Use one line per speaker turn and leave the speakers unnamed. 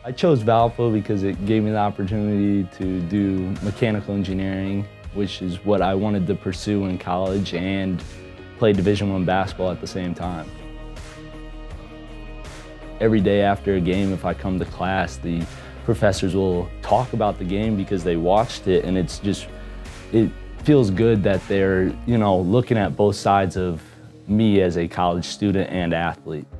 I chose Valpo because it gave me the opportunity to do mechanical engineering, which is what I wanted to pursue in college, and play Division I basketball at the same time. Every day after a game, if I come to class, the professors will talk about the game because they watched it, and it feels good that they're, looking at both sides of me as a college student and athlete.